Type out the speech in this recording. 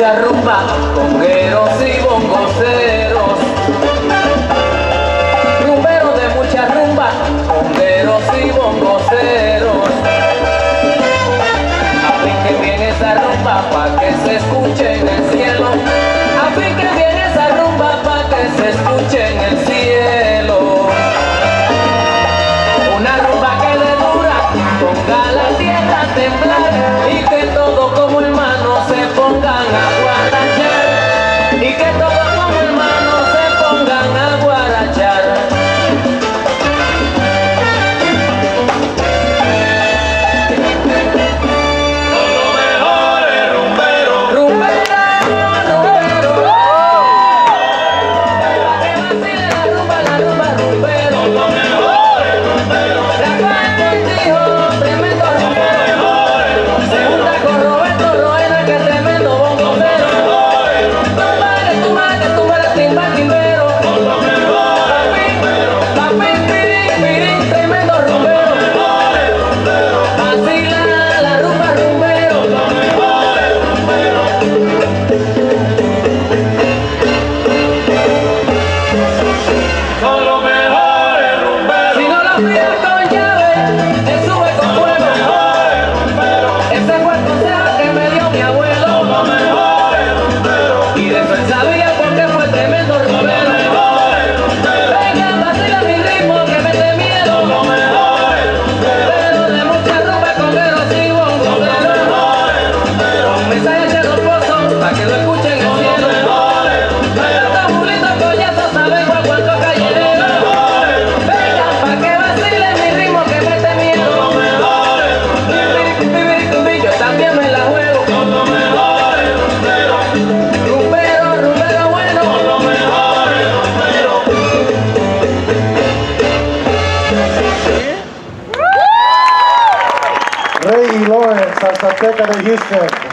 mucha rumba, congueros y bongoceros. Rumberos de mucha rumba, congueros y bongoceros. Afinquen bien esa rumba pa' que se escuche en el cielo. Afinquen bien esa rumba pa' que se escuche en el cielo. Una rumba que de dura ponga la tierra a temblar y que todos como hermanos se pongan a guarachar. Y que todos como hermanos se pongan a guarachar. Son los mejores rumberos. Rumbero. Que vacile la rumba rumbero. Son los mejores rumberos. Rafael Cortijo, tremendo rumbero. Se junta con Roberto Roena, que es tremendo bongocero. Tumba, timba, timbero. Son los mejores rumberos. Papín, pirín, tremendo rumbero. Vacila la rumba rumbero. Los mejores rumberos. Son los mejores rumberos. Si no lo pides con llave, él sube con fuego. Mejores rumberos. Ese fue el consejo que me dio mi abuelo. Los mejores rumberos. Y de eso él sabía porque fue tremendo rumbero. Mejores rumberos. Venga, vacila mi ritmo que me dé miedo. Los mejores rumberos. Pero de mucha rumba, congueros y bongoceros. Mejores rumberos. Un mensaje de los pozos para que lo escuchen en el cielo. Mejores rumberos. Estos burritos collazo saben cuánto callerero. Venga, pa' que vacile mi ritmo que me dé miedo. Mejores rumberos. Yo también me la juego. Los mejores rumberos. Rumbero bueno. Los mejores rumberos. Rey y Lawrence, Salsateca de Houston.